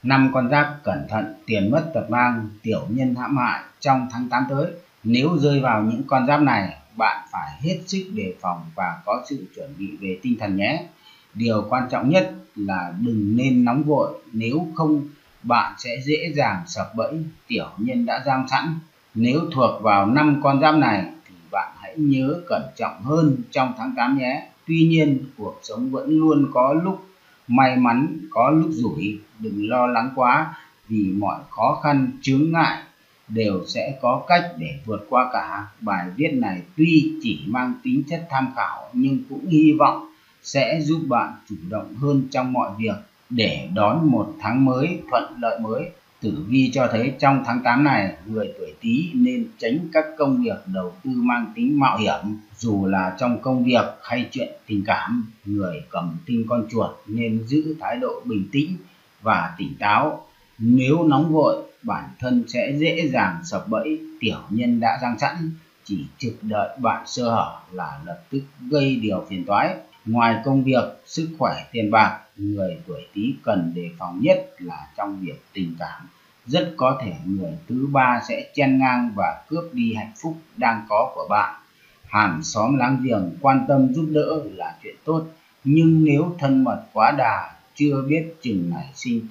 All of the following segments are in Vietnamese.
Năm con giáp cẩn thận tiền mất tật mang, tiểu nhân hãm hại trong tháng 8 tới. Nếu rơi vào những con giáp này, bạn phải hết sức đề phòng và có sự chuẩn bị về tinh thần nhé. Điều quan trọng nhất là đừng nên nóng vội, nếu không bạn sẽ dễ dàng sập bẫy tiểu nhân đã giam sẵn. Nếu thuộc vào 5 con giáp này thì bạn hãy nhớ cẩn trọng hơn trong tháng 8 nhé. Tuy nhiên, cuộc sống vẫn luôn có lúc may mắn, có lúc rủi. Đừng lo lắng quá, vì mọi khó khăn chướng ngại đều sẽ có cách để vượt qua cả. Bài viết này tuy chỉ mang tính chất tham khảo nhưng cũng hy vọng sẽ giúp bạn chủ động hơn trong mọi việc để đón một tháng mới thuận lợi mới. Tử vi cho thấy trong tháng 8 này, người tuổi Tý nên tránh các công việc đầu tư mang tính mạo hiểm. Dù là trong công việc hay chuyện tình cảm, người cầm tinh con chuột nên giữ thái độ bình tĩnh và tỉnh táo. Nếu nóng vội, bản thân sẽ dễ dàng sập bẫy tiểu nhân đã giăng sẵn, chỉ trực đợi bạn sơ hở là lập tức gây điều phiền toái. Ngoài công việc, sức khỏe, tiền bạc, người tuổi Tý cần đề phòng nhất là trong việc tình cảm. Rất có thể người thứ ba sẽ chen ngang và cướp đi hạnh phúc đang có của bạn. Hàng xóm láng giềng quan tâm giúp đỡ là chuyện tốt, nhưng nếu thân mật quá đà, chưa biết chừng nảy sinh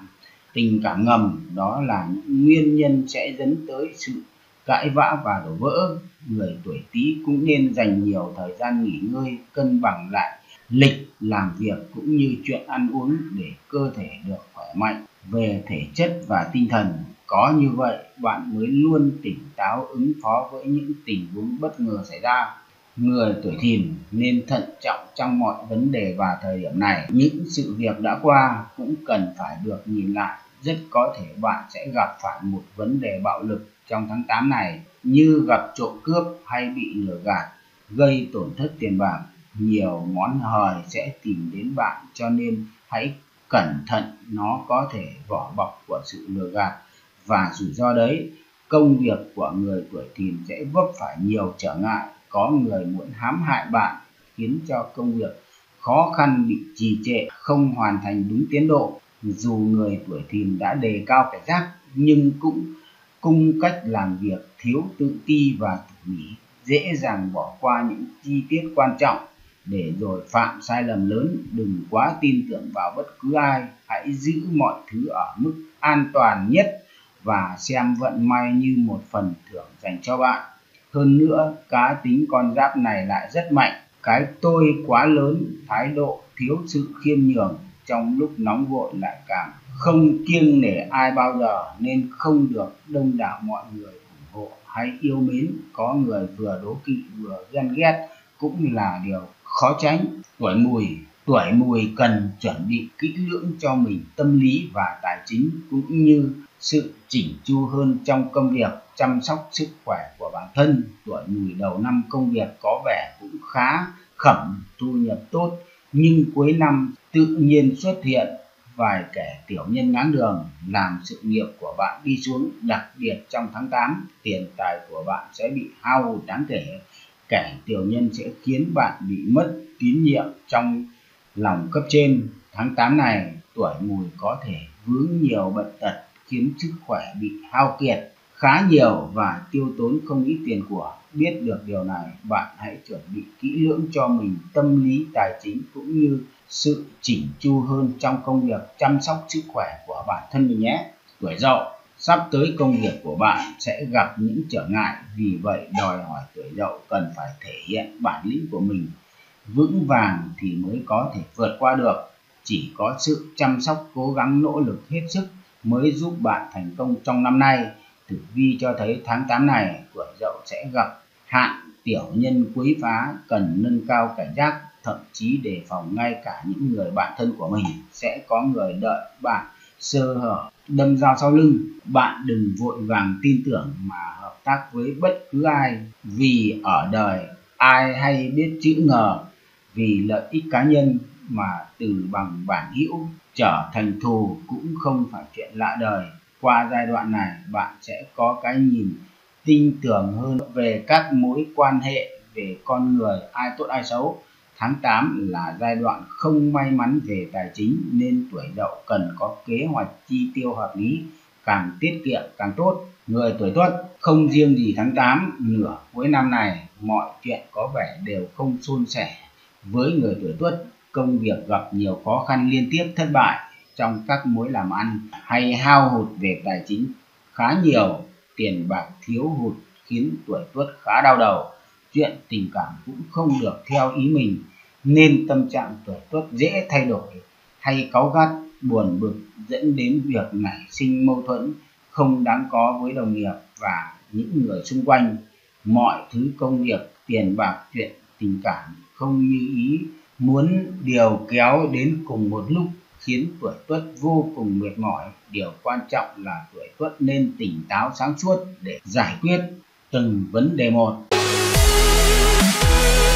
tình cảm ngầm, đó là những nguyên nhân sẽ dẫn tới sự cãi vã và đổ vỡ. Người tuổi Tý cũng nên dành nhiều thời gian nghỉ ngơi, cân bằng lại lịch làm việc cũng như chuyện ăn uống để cơ thể được khỏe mạnh về thể chất và tinh thần. Có như vậy, bạn mới luôn tỉnh táo ứng phó với những tình huống bất ngờ xảy ra. Người tuổi Thìn nên thận trọng trong mọi vấn đề vào thời điểm này. Những sự việc đã qua cũng cần phải được nhìn lại. Rất có thể bạn sẽ gặp phải một vấn đề bạo lực trong tháng 8 này, như gặp trộm cướp hay bị lừa gạt, gây tổn thất tiền bạc. Nhiều món hời sẽ tìm đến bạn, cho nên hãy cẩn thận, nó có thể vỏ bọc của sự lừa gạt và rủi ro đấy. Công việc của người tuổi Thìn sẽ vấp phải nhiều trở ngại, có người muốn hãm hại bạn khiến cho công việc khó khăn, bị trì trệ, không hoàn thành đúng tiến độ. Dù người tuổi Thìn đã đề cao cảnh giác nhưng cũng cung cách làm việc thiếu tự ti và tỉ mỉ, dễ dàng bỏ qua những chi tiết quan trọng để rồi phạm sai lầm lớn. Đừng quá tin tưởng vào bất cứ ai, hãy giữ mọi thứ ở mức an toàn nhất và xem vận may như một phần thưởng dành cho bạn. Hơn nữa, cá tính con giáp này lại rất mạnh, cái tôi quá lớn, thái độ thiếu sự khiêm nhường, trong lúc nóng vội lại càng không kiêng nể ai bao giờ, nên không được đông đảo mọi người ủng hộ hay yêu mến. Có người vừa đố kỵ vừa ghen ghét cũng là điều khó tránh. Tuổi Mùi cần chuẩn bị kỹ lưỡng cho mình tâm lý và tài chính, cũng như sự chỉnh chu hơn trong công việc, chăm sóc sức khỏe của bản thân. Tuổi Mùi đầu năm công việc có vẻ cũng khá khẩm, thu nhập tốt, nhưng cuối năm tự nhiên xuất hiện vài kẻ tiểu nhân ngáng đường, làm sự nghiệp của bạn đi xuống. Đặc biệt trong tháng 8, tiền tài của bạn sẽ bị hao hụt đáng kể. Kẻ tiểu nhân sẽ khiến bạn bị mất tín nhiệm trong lòng cấp trên. Tháng 8 này, tuổi Mùi có thể vướng nhiều bệnh tật, khiến sức khỏe bị hao kiệt khá nhiều và tiêu tốn không ít tiền của. Biết được điều này, bạn hãy chuẩn bị kỹ lưỡng cho mình tâm lý, tài chính cũng như sự chỉnh chu hơn trong công việc, chăm sóc sức khỏe của bản thân mình nhé. Tuổi Dậu, sắp tới công việc của bạn sẽ gặp những trở ngại, vì vậy đòi hỏi tuổi Dậu cần phải thể hiện bản lĩnh của mình vững vàng thì mới có thể vượt qua được. Chỉ có sự chăm sóc, cố gắng, nỗ lực hết sức mới giúp bạn thành công trong năm nay. Tử vi cho thấy tháng 8 này, tuổi Dậu sẽ gặp hạn tiểu nhân quấy phá, cần nâng cao cảnh giác, thậm chí đề phòng ngay cả những người bạn thân của mình. Sẽ có người đợi bạn sơ hở, đâm dao sau lưng. Bạn đừng vội vàng tin tưởng mà hợp tác với bất cứ ai, vì ở đời ai hay biết chữ ngờ. Vì lợi ích cá nhân mà từ bằng bản hữu trở thành thù cũng không phải chuyện lạ đời. Qua giai đoạn này, bạn sẽ có cái nhìn tin tưởng hơn về các mối quan hệ, về con người ai tốt ai xấu. Tháng 8 là giai đoạn không may mắn về tài chính nên tuổi Dậu cần có kế hoạch chi tiêu hợp lý, càng tiết kiệm càng tốt. Người tuổi Tuất không riêng gì tháng 8, nửa cuối năm này mọi chuyện có vẻ đều không suôn sẻ. Với người tuổi Tuất, công việc gặp nhiều khó khăn liên tiếp, thất bại trong các mối làm ăn hay hao hụt về tài chính khá nhiều. Tiền bạc thiếu hụt khiến tuổi Tuất khá đau đầu. Chuyện tình cảm cũng không được theo ý mình nên tâm trạng tuổi Tuất dễ thay đổi hay cáu gắt, buồn bực dẫn đến việc nảy sinh mâu thuẫn không đáng có với đồng nghiệp và những người xung quanh. Mọi thứ công việc, tiền bạc, chuyện tình cảm không như ý, muốn điều kéo đến cùng một lúc khiến tuổi Tuất vô cùng mệt mỏi. Điều quan trọng là tuổi Tuất nên tỉnh táo sáng suốt để giải quyết từng vấn đề một.